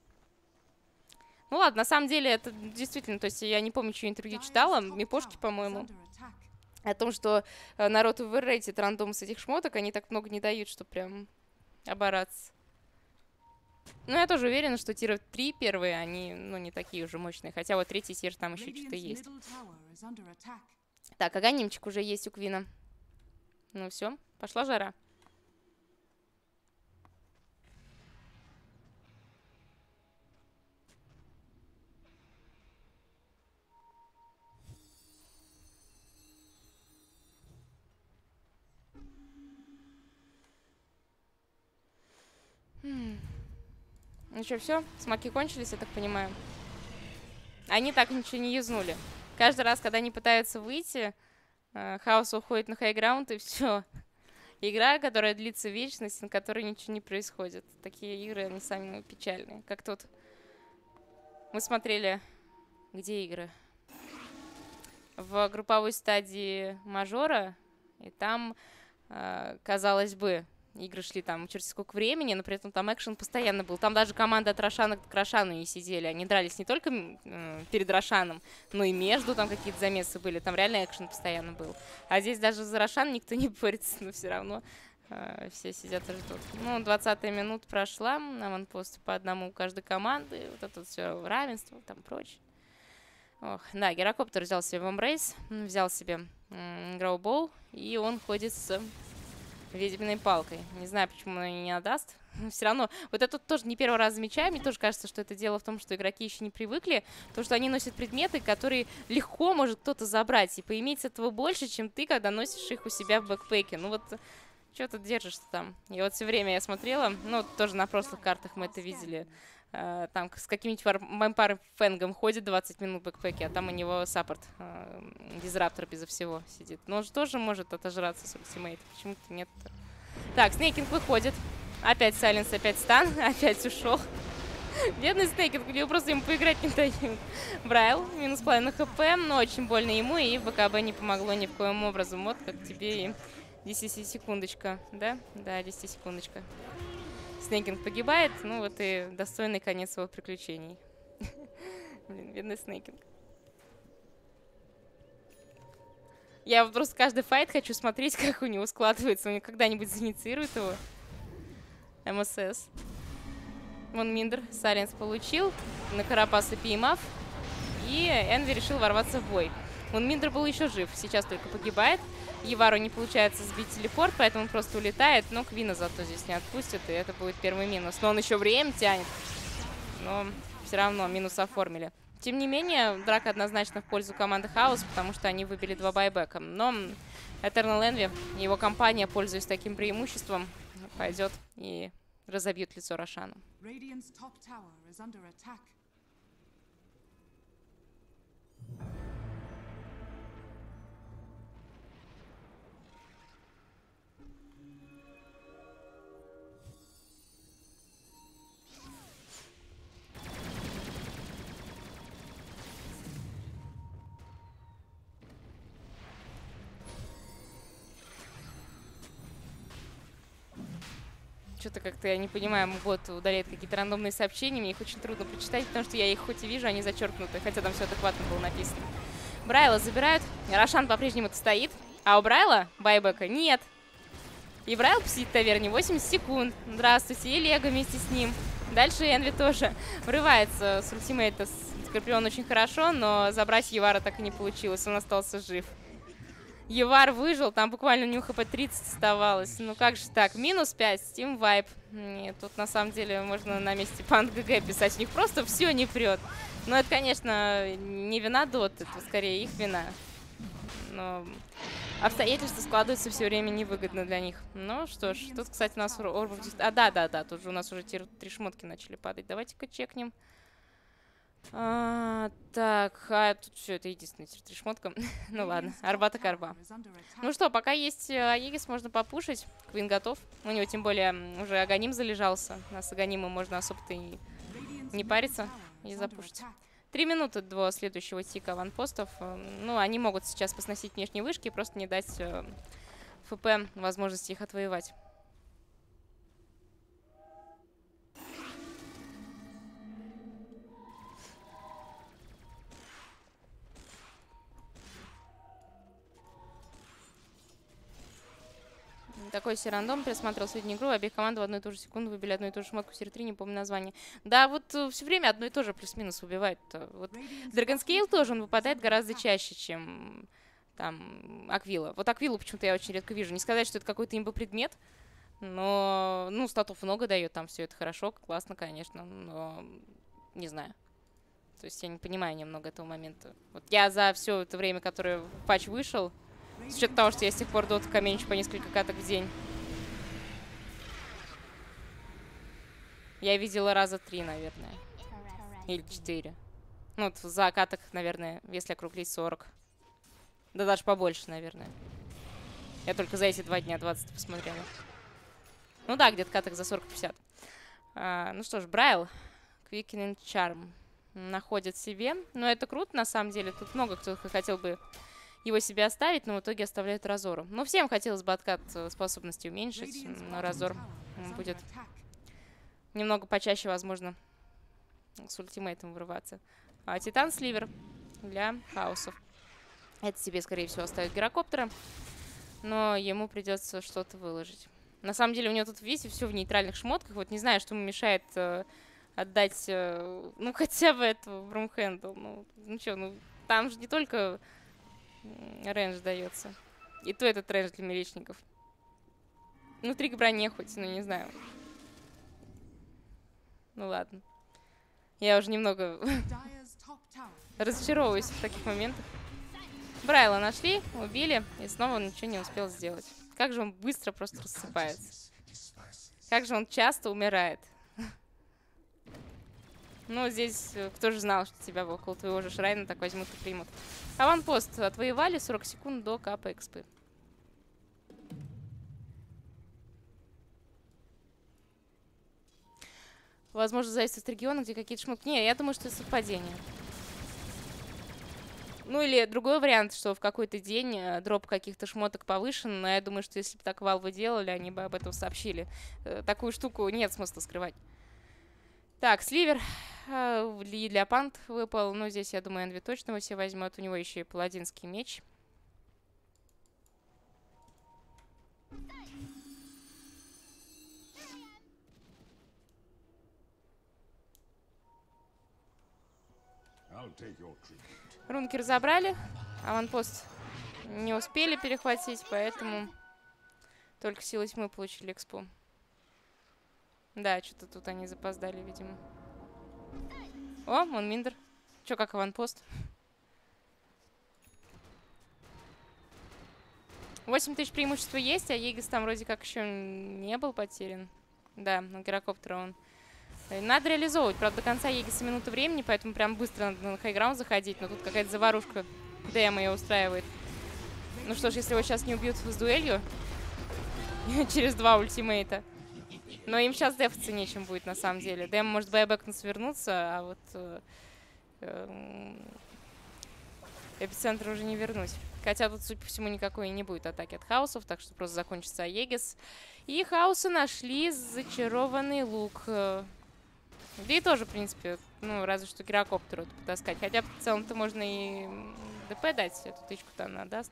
Ну ладно, на самом деле, это действительно, то есть, я не помню, чье интервью читала, Мипошки, по-моему, о том, что народ в рейтит рандом с этих шмоток, они так много не дают, что прям обораться. Ну, я тоже уверена, что тиры 3 первые, они, ну, не такие уже мощные. Хотя вот третий тир там еще что-то есть. Так, аганимчик уже есть у Квина. Ну все, пошла жара. Ну что, все? Смоки кончились, я так понимаю. Они так ничего не юзнули. Каждый раз, когда они пытаются выйти, Хаос уходит на хайграунд, и все. Игра, которая длится вечность, на которой ничего не происходит. Такие игры, они самые печальные. Как тут мы смотрели... Где игры? В групповой стадии мажора, и там, казалось бы, игры шли там через сколько времени, но при этом там экшен постоянно был. Там даже команда от Рошана к Рошану не сидели. Они дрались не только перед Рошаном, но и между там какие-то замесы были. Там реально экшен постоянно был. А здесь даже за Рошан никто не борется, но все равно все сидят и ждут. Ну, 20-я минута прошла, аванпосты по одному у каждой команды. Вот это вот все равенство, там прочее. Ох, да, Герокоптер взял себе вамрейс, взял себе гроубол, и он ходит с ведьминой палкой. Не знаю, почему он ее не отдаст. Все равно, вот это тоже не первый раз замечаю. Мне тоже кажется, что это дело в том, что игроки еще не привыкли. То, что они носят предметы, которые легко может кто-то забрать. И поиметь с этого больше, чем ты, когда носишь их у себя в бэкпэке. Ну вот, что ты держишь-то там? И вот все время я смотрела, ну, тоже на прошлых картах мы это видели. Там с каким-нибудь вампаром Фэнгом ходит 20 минут в бэкпэке, а там у него саппорт, дизраптор безо всего сидит. Но он же тоже может отожраться с ультимейта. Почему-то нет. Так, Снейкинг выходит. Опять сайленс, опять стан, опять ушел. Бедный Снейкинг, у него просто ему поиграть не дают. Брайл, минус половина хп, но очень больно ему, и БКБ не помогло ни в коем образом. Вот как тебе и 10-секундочка, да? Да, 10-секундочка. Снейкинг погибает, ну вот и достойный конец его приключений. Блин, бедный Снейкинг. Я просто каждый файт хочу смотреть, как у него складывается. Он когда-нибудь заинициирует его. МСС. Вон Миндер Сайленс получил. На Карапаса поймав. И Энви решил ворваться в бой. Вон Миндер был еще жив, сейчас только погибает. Евару не получается сбить телепорт, поэтому он просто улетает. Но Квина зато здесь не отпустит, и это будет первый минус. Но он еще время тянет. Но все равно минус оформили. Тем не менее, драка однозначно в пользу команды Хаус, потому что они выбили 2 байбека. Но Eternal Envy и его компания, пользуясь таким преимуществом, пойдет и разобьет лицо Рошану. Что-то как-то, я не понимаю, бот удаляет какие-то рандомные сообщения, мне их очень трудно прочитать, потому что я их хоть и вижу, они зачеркнуты, хотя там все адекватно было написано. Брайла забирают, Рошан по-прежнему-то стоит, а у Брайла байбека нет. И Брайл сидит в таверне 80 секунд. Здравствуйте, и Лего вместе с ним. Дальше Энви тоже врывается с ультимейта. Скорпион очень хорошо, но забрать Евара так и не получилось, он остался жив. Евар выжил, там буквально у него хп 30 оставалось. Ну как же так? Минус 5, Steam Vibe. Нет, тут на самом деле можно на месте Панк ГГ писать. У них просто все не прет. Но это, конечно, не вина Dot, это скорее их вина. Но обстоятельства складываются все время невыгодно для них. Ну что ж, тут, кстати, у нас Орбов... да, тут же у нас уже 3 шмотки начали падать. Давайте-ка чекнем. Так, тут все, это единственная 3 шмотка. Ну ладно, арба так арба. Ну что, пока есть Аегис, можно попушить. Квин готов. У него тем более уже Аганим залежался. У нас с Аганимом можно особо-то и не париться и запушить. 3 минуты до следующего тика аванпостов. Ну, они могут сейчас посносить внешние вышки и просто не дать ФП возможности их отвоевать. Такой себе рандом, пересматривал среднюю игру, обеих команд в одну и ту же секунду выбили одну и ту же шмотку в серии 3, не помню название. Да, вот все время одно и то же плюс-минус убивает. Вот Dragon Scale тоже, он выпадает гораздо чаще, чем там Аквила. Вот Аквилу почему-то я очень редко вижу. Не сказать, что это какой-то имбо-предмет, но, ну, статов много дает, там все это хорошо, классно, конечно, но не знаю. То есть я не понимаю немного этого момента. Вот я за все это время, которое патч вышел, с учетом того, что я с тех пор доту каменчу по несколько каток в день, я видела раза 3, наверное. Или 4. Ну, вот за каток, наверное, если округлить 40. Да даже побольше, наверное. Я только за эти 2 дня 20 посмотрела. Ну да, где-то каток за 40-50. Ну что ж, Брайл. Quickening Charm. Находит себе. Но это круто, на самом деле. Тут много кто хотел бы его себе оставить, но в итоге оставляют Разору. Ну, всем хотелось бы откат способности уменьшить, но Разор будет немного почаще, возможно, с ультимейтом вырываться. Титан Сливер для хаосов. Это себе, скорее всего, оставит Гирокоптера, но ему придется что-то выложить. На самом деле у него тут, видите, все в нейтральных шмотках. Вот не знаю, что ему мешает отдать, ну, хотя бы этого Брумхендл. Ну что, ну, там же не только рейндж дается. И то этот рейндж для миличников. Ну, 3 к броне хоть, ну, не знаю. Ну, ладно. Я уже немного разочаровываюсь в таких моментах. Брайла нашли, убили, и снова он ничего не успел сделать. Как же он быстро просто рассыпается. Как же он часто умирает. Ну, здесь кто же знал, что тебя около твоего же шрайна так возьмут и примут. Аванпост отвоевали, 40 секунд до капа экспы. Возможно, зависит от региона, где какие-то шмотки. Не, я думаю, что это совпадение. Ну, или другой вариант, что в какой-то день дроп каких-то шмоток повышен, но я думаю, что если бы так Valve делали, они бы об этом сообщили. Такую штуку нет смысла скрывать. Так, Сливер для Пант выпал. Ну, здесь, я думаю, Энви точно его себе возьмет. У него еще и паладинский меч. Рунки разобрали. Аванпост не успели перехватить, поэтому только силой тьмы получили экспу. Да, что-то тут они запоздали, видимо. О, вон Миндер. Че, как аванпост? 8000 преимущества есть, а Егис там вроде как еще не был потерян. Да, на Гирокоптера он. Надо реализовывать. Правда, до конца Егиса минуты времени, поэтому прям быстро надо на хайграунд заходить. Но тут какая-то заварушка ДМ ее устраивает. Ну что ж, если его сейчас не убьют с дуэлью через 2 ультимейта. Но им сейчас дефаться нечем будет, на самом деле. ДМ может байбэкнуться, вернуться, а вот эпицентр уже не вернуть. Хотя тут, судя по всему, никакой не будет атаки от хаосов, так что просто закончится Аегис. И хаосы нашли зачарованный лук. Да и тоже, в принципе, ну, разве что Гирокоптеру потаскать. Хотя в целом-то можно и ДП дать, эту тычку-то она даст.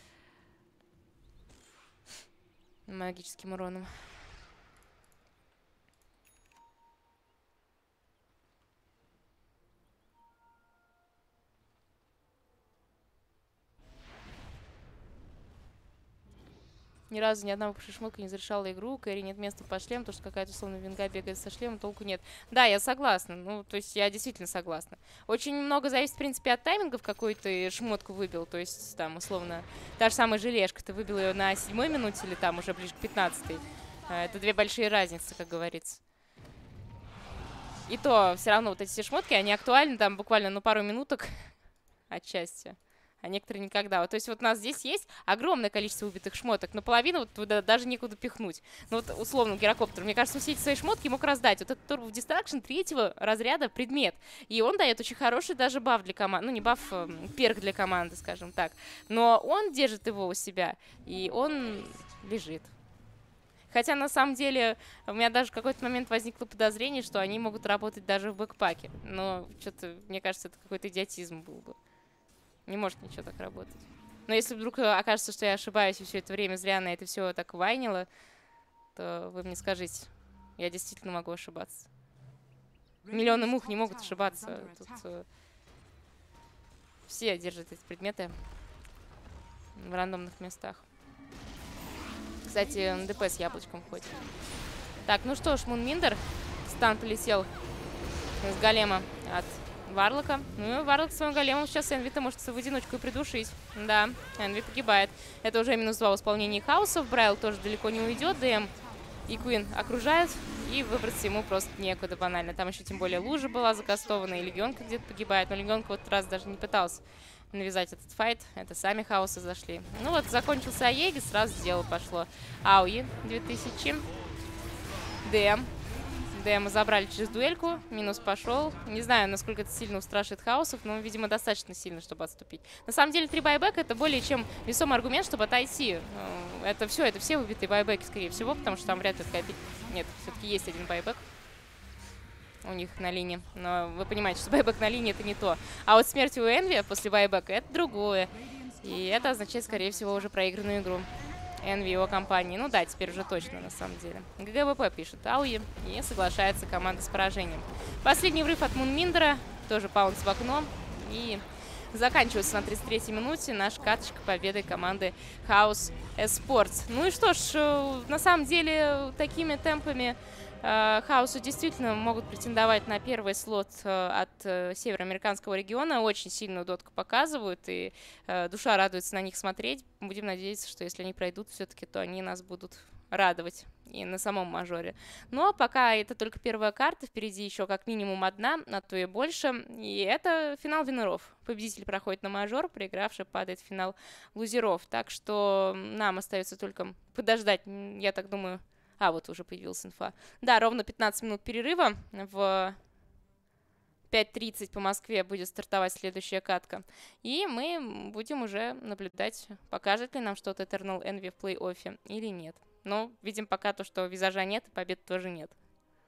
Магическим уроном. Ни разу ни одна выпавшая шмотка не зарешала игру. Кэрри нет места под шлем, потому что какая-то условно винга бегает со шлемом, толку нет. Да, я согласна. Ну, то есть я действительно согласна. Очень много зависит, в принципе, от таймингов, какой ты шмотку выбил. То есть, там, условно, та же самая желешка. Ты выбил ее на 7-й минуте или там уже ближе к 15-й. Это две большие разницы, как говорится. И то все равно вот эти все шмотки, они актуальны там буквально, ну, пару минуток отчасти. А некоторые никогда. Вот, то есть вот у нас здесь есть огромное количество убитых шмоток, но половину вот туда даже некуда пихнуть. Ну вот условно Гирокоптер, мне кажется, все эти свои шмотки мог раздать. Вот этот Turbo Distraction 3-го разряда предмет. И он дает очень хороший даже баф для команды. Ну не баф, перк для команды, скажем так. Но он держит его у себя, и он лежит. Хотя, на самом деле, у меня даже в какой-то момент возникло подозрение, что они могут работать даже в бэкпаке. Но что-то, мне кажется, это какой-то идиотизм был бы. Не может ничего так работать. Но если вдруг окажется, что я ошибаюсь и все это время зря на это все так вайнило, то вы мне скажите. Я действительно могу ошибаться. Миллионы мух не могут ошибаться. Тут все держат эти предметы в рандомных местах. Кстати, ДП с яблочком ходит. Так, ну что ж, Мунминдер. Стан полетел с голема от Варлока. Ну и Варлок своим големом сейчас Энви-то может в одиночку и придушить. Да, Энви погибает. Это уже -2 в исполнении хаосов. Брайл тоже далеко не уйдет. ДМ и Куин окружают. И выбраться ему просто некуда, банально. Там еще тем более лужа была закастована, и Легионка где-то погибает. Но Легионка в этот раз даже не пытался навязать этот файт. Это сами хаосы зашли. Ну вот, закончился Аеги, сразу дело пошло. Ауи 2000. ДМ. ДМ забрали через дуэльку, минус пошел. Не знаю, насколько это сильно устрашит хаосов, но, видимо, достаточно сильно, чтобы отступить. На самом деле, 3 байбека — это более чем весомый аргумент, чтобы отойти. Это все выбитые байбеки, скорее всего, потому что там вряд ли такая... Нет, все-таки есть один байбек у них на линии. Но вы понимаете, что байбек на линии — это не то. А вот смерть у Энви после байбека — это другое. И это означает, скорее всего, уже проигранную игру. Энви и его компании. Ну да, теперь уже точно, на самом деле. ГГВП пишет Ауи и соглашается команда с поражением. Последний врыв от Мунминдера. Тоже паунс в окно. И заканчивается на 33-й минуте наш каточка победой команды House Esports. Ну и что ж, на самом деле, такими темпами Хаусу действительно могут претендовать на первый слот от североамериканского региона. Очень сильную дотку показывают, и душа радуется на них смотреть. Будем надеяться, что если они пройдут все-таки, то они нас будут радовать и на самом мажоре. Но пока это только первая карта, впереди еще как минимум одна, а то и больше. И это финал винеров. Победитель проходит на мажор, проигравший падает в финал лузеров. Так что нам остается только подождать, я так думаю... А, вот уже появилась инфа. Да, ровно 15 минут перерыва. В 5:30 по Москве будет стартовать следующая катка. И мы будем уже наблюдать, покажет ли нам что-то Eternal Envy в плей-оффе или нет. Но видим пока то, что визажа нет, и побед тоже нет.